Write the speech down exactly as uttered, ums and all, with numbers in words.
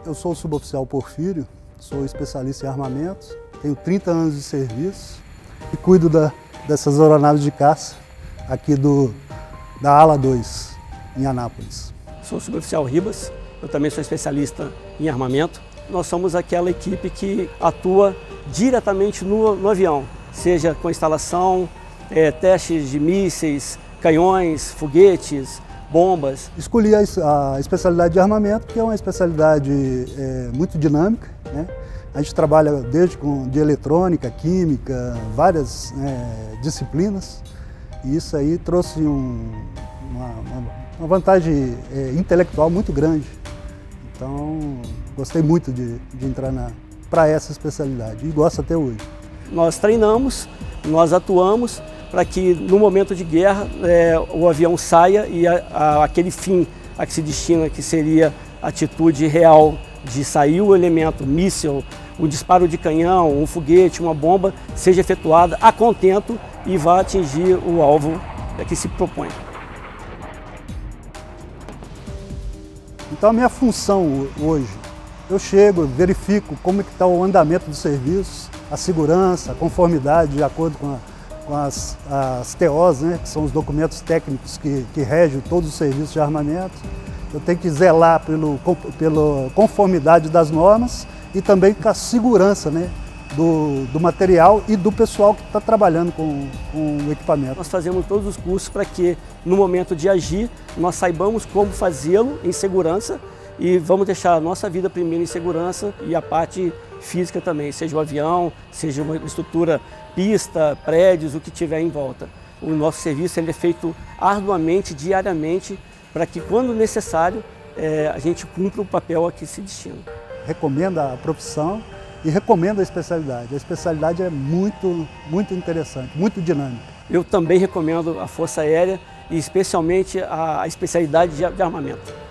Eu sou o suboficial Porfírio, sou especialista em armamentos, tenho trinta anos de serviço e cuido da, dessas aeronaves de caça aqui do, da ala dois, em Anápolis. Sou o suboficial Ribas, eu também sou especialista em armamento. Nós somos aquela equipe que atua diretamente no, no avião, seja com instalação, é, testes de mísseis, canhões, foguetes, bombas. Escolhi a, a especialidade de armamento, porque é uma especialidade é, muito dinâmica, né? A gente trabalha desde com, de eletrônica, química, várias é, disciplinas, e isso aí trouxe um, uma, uma vantagem é, intelectual muito grande. Então, gostei muito de, de entrar para essa especialidade e gosto até hoje. Nós treinamos, nós atuamos para que no momento de guerra é, o avião saia e a, a, aquele fim a que se destina, que seria a atitude real de sair o elemento míssil, o disparo de canhão, um foguete, uma bomba, seja efetuada a contento e vá atingir o alvo que se propõe. Então a minha função hoje, eu chego, verifico como é que está o andamento do serviço, a segurança, a conformidade de acordo com, a, com as, as T Os, né, que são os documentos técnicos que, que regem todos os serviços de armamento. Eu tenho que zelar pelo, pela conformidade das normas e também com a segurança, né, do, do material e do pessoal que está trabalhando com, com o equipamento. Nós fazemos todos os cursos para que, no momento de agir, nós saibamos como fazê-lo em segurança e vamos deixar a nossa vida primeiro em segurança e a parte física também, seja o avião, seja uma estrutura, pista, prédios, o que tiver em volta. O nosso serviço ele é feito arduamente, diariamente, para que, quando necessário, é, a gente cumpra o papel a que se destina. Recomendo a profissão e recomendo a especialidade. A especialidade é muito, muito interessante, muito dinâmica. Eu também recomendo a Força Aérea e especialmente a especialidade de armamento.